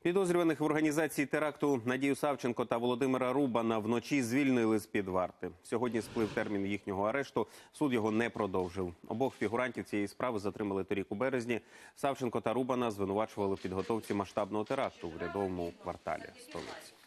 Підозрюваних в організації теракту Надію Савченко та Володимира Рубана вночі звільнили з-під варти. Сьогодні сплив термін їхнього арешту, суд його не продовжив. Обох фігурантів цієї справи затримали торік у березні. Савченко та Рубана звинувачували в підготовці масштабного теракту в урядовому кварталі столиці.